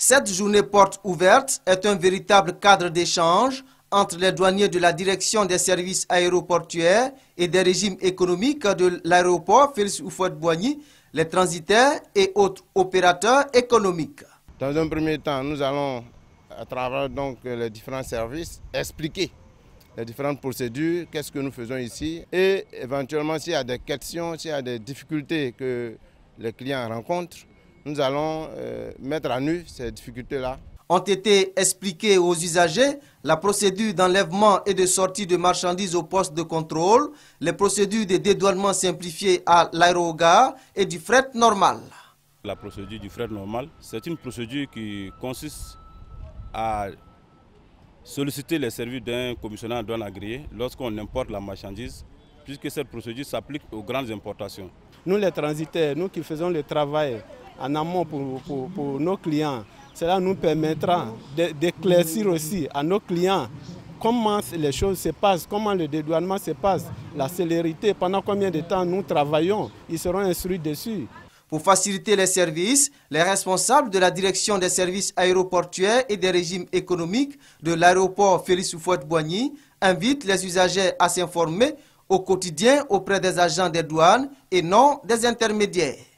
Cette journée porte ouverte est un véritable cadre d'échange entre les douaniers de la direction des services aéroportuaires et des régimes économiques de l'aéroport Félix Houphouët-Boigny, les transitaires et autres opérateurs économiques. Dans un premier temps, nous allons, à travers donc les différents services, expliquer les différentes procédures, qu'est-ce que nous faisons ici et éventuellement s'il y a des questions, s'il y a des difficultés que les clients rencontrent, nous allons mettre à nu ces difficultés-là. Ont été expliquées aux usagers la procédure d'enlèvement et de sortie de marchandises au poste de contrôle, les procédures de dédouanement simplifiées à l'aérogare et du fret normal. La procédure du fret normal, c'est une procédure qui consiste à solliciter les services d'un commissionnaire douane agréé lorsqu'on importe la marchandise, puisque cette procédure s'applique aux grandes importations. Nous les transitaires, nous qui faisons le travail en amont pour nos clients, cela nous permettra d'éclaircir aussi à nos clients comment les choses se passent, comment le dédouanement se passe, la célérité, pendant combien de temps nous travaillons, ils seront instruits dessus. Pour faciliter les services, les responsables de la direction des services aéroportuaires et des régimes économiques de l'aéroport Félix Houphouët-Boigny invitent les usagers à s'informer au quotidien auprès des agents des douanes et non des intermédiaires.